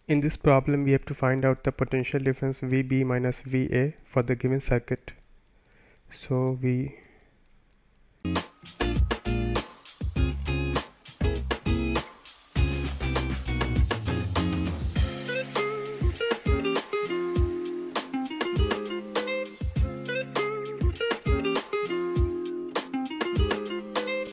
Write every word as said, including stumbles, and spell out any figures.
In this problem, we have to find out the potential difference V B minus V A for the given circuit. So we